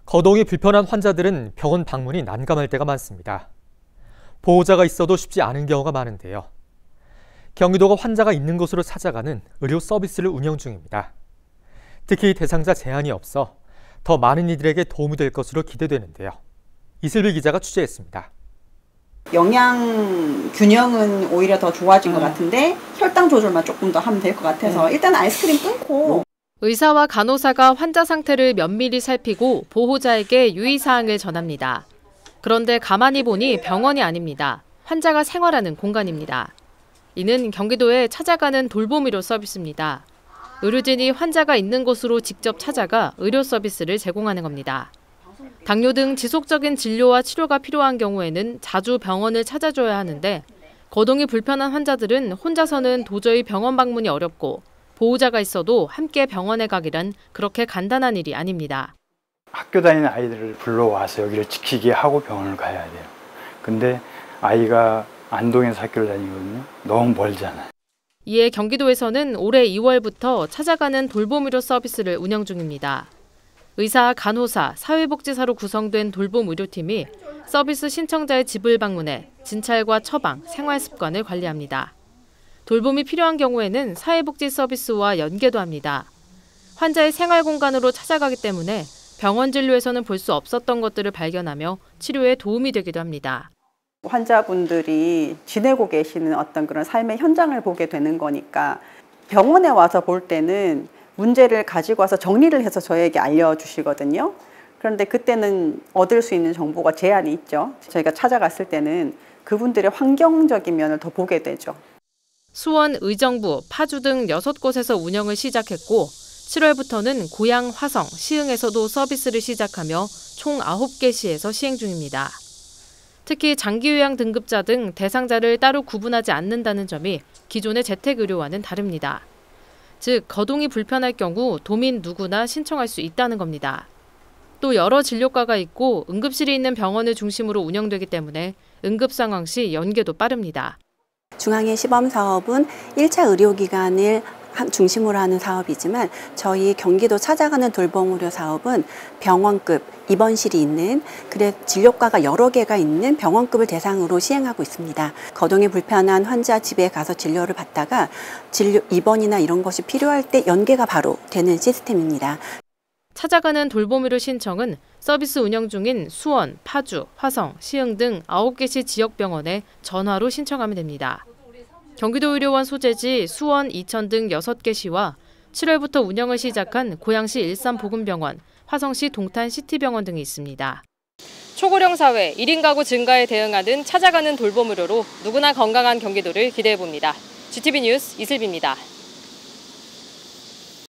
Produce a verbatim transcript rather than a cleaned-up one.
거동이 불편한 환자들은 병원 방문이 난감할 때가 많습니다. 보호자가 있어도 쉽지 않은 경우가 많은데요. 경기도가 환자가 있는 곳으로 찾아가는 의료 서비스를 운영 중입니다. 특히 대상자 제한이 없어 더 많은 이들에게 도움이 될 것으로 기대되는데요. 이슬비 기자가 취재했습니다. 영양 균형은 오히려 더 좋아진 것 같은데 혈당 조절만 조금 더 하면 될 것 같아서 일단 아이스크림 끊고. 의사와 간호사가 환자 상태를 면밀히 살피고 보호자에게 유의사항을 전합니다. 그런데 가만히 보니 병원이 아닙니다. 환자가 생활하는 공간입니다. 이는 경기도에 찾아가는 돌봄 의료 서비스입니다. 의료진이 환자가 있는 곳으로 직접 찾아가 의료 서비스를 제공하는 겁니다. 당뇨 등 지속적인 진료와 치료가 필요한 경우에는 자주 병원을 찾아줘야 하는데 거동이 불편한 환자들은 혼자서는 도저히 병원 방문이 어렵고 보호자가 있어도 함께 병원에 가기란 그렇게 간단한 일이 아닙니다. 학교 다니는 아이들을 불러와서 여기를 지키게 하고 병원을 가야 돼요. 근데 아이가 안동에서 학교를 다니거든요. 너무 멀잖아요. 이에 경기도에서는 올해 이월부터 찾아가는 돌봄 의료 서비스를 운영 중입니다. 의사, 간호사, 사회복지사로 구성된 돌봄 의료팀이 서비스 신청자의 집을 방문해 진찰과 처방, 생활 습관을 관리합니다. 돌봄이 필요한 경우에는 사회복지 서비스와 연계도 합니다. 환자의 생활 공간으로 찾아가기 때문에 병원 진료에서는 볼 수 없었던 것들을 발견하며 치료에 도움이 되기도 합니다. 환자분들이 지내고 계시는 어떤 그런 삶의 현장을 보게 되는 거니까 병원에 와서 볼 때는 문제를 가지고 와서 정리를 해서 저에게 알려주시거든요. 그런데 그때는 얻을 수 있는 정보가 제한이 있죠. 저희가 찾아갔을 때는 그분들의 환경적인 면을 더 보게 되죠. 수원, 의정부, 파주 등 여섯 곳에서 운영을 시작했고 칠월부터는 고양, 화성, 시흥에서도 서비스를 시작하며 총 아홉 개 시에서 시행 중입니다. 특히 장기요양 등급자 등 대상자를 따로 구분하지 않는다는 점이 기존의 재택의료와는 다릅니다. 즉, 거동이 불편할 경우 도민 누구나 신청할 수 있다는 겁니다. 또 여러 진료과가 있고 응급실이 있는 병원을 중심으로 운영되기 때문에 응급 상황 시 연계도 빠릅니다. 중앙의 시범 사업은 일 차 의료기관을 중심으로 하는 사업이지만 저희 경기도 찾아가는 돌봄 의료 사업은 병원급 입원실이 있는 그래 진료과가 여러 개가 있는 병원급을 대상으로 시행하고 있습니다. 거동이 불편한 환자 집에 가서 진료를 받다가 진료 입원이나 이런 것이 필요할 때 연계가 바로 되는 시스템입니다. 찾아가는 돌봄 의료 신청은 서비스 운영 중인 수원, 파주, 화성, 시흥 등 아홉 개 시 지역병원에 전화로 신청하면 됩니다. 경기도 의료원 소재지 수원, 이천 등 여섯 개 시와 칠월부터 운영을 시작한 고양시 일산보건병원, 화성시 동탄시티병원 등이 있습니다. 초고령 사회 일 인 가구 증가에 대응하는 찾아가는 돌봄 의료로 누구나 건강한 경기도를 기대해봅니다. 지티비 뉴스 이슬비입니다.